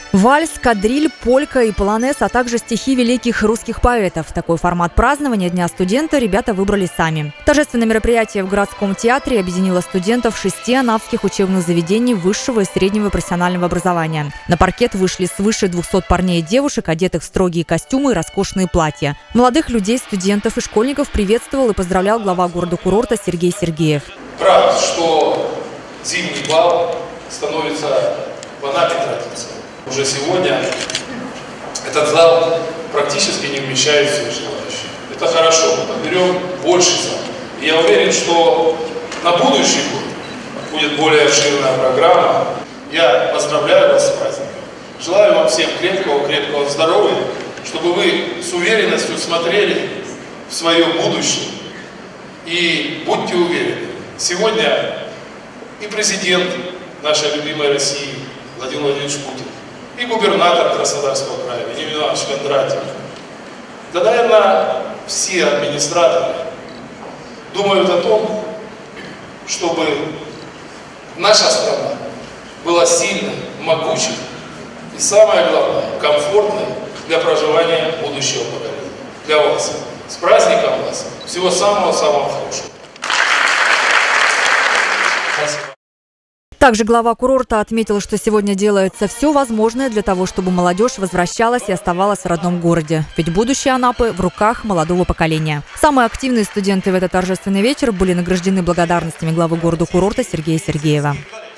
Вальс, кадриль, полька и полонез, а также стихи великих русских поэтов. Такой формат празднования Дня студента ребята выбрали сами. Торжественное мероприятие в городском театре объединило студентов 6 анапских учебных заведений высшего и среднего профессионального образования. На паркет вышли свыше 200 парней и девушек, одетых в строгие костюмы и роскошные платья. Молодых людей, студентов и школьников приветствовал и поздравлял глава города-курорта Сергей Сергеев. Рад, что зимний бал становится в Анапе традицией. Уже сегодня этот зал практически не вмещает всех желающих. Это хорошо, мы подберем больше зал. И я уверен, что на будущий год будет более обширная программа. Я поздравляю вас с праздником. Желаю вам всем крепкого здоровья, чтобы вы с уверенностью смотрели в свое будущее. И будьте уверены, сегодня и президент нашей любимой России Владимир Владимирович Путин, и губернатор Краснодарского края Владимир Иванович Кондратьев, да, наверное, все администраторы думают о том, чтобы наша страна была сильной, могучей и, самое главное, комфортной для проживания будущего поколения. Для вас. С праздником вас. Всего самого-самого хорошего. Спасибо. Также глава курорта отметил, что сегодня делается все возможное для того, чтобы молодежь возвращалась и оставалась в родном городе. Ведь будущее Анапы в руках молодого поколения. Самые активные студенты в этот торжественный вечер были награждены благодарностями главы города-курорта Сергея Сергеева.